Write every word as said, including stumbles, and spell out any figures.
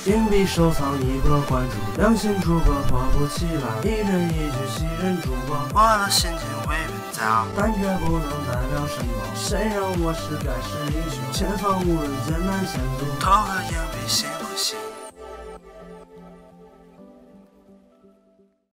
金币收藏一个关注，良心主播拖不起来，一人一句袭人主播，我的心情会变糟，但这不能代表什么。谁让我是盖世英雄，前方无人艰难险阻，投个硬币心。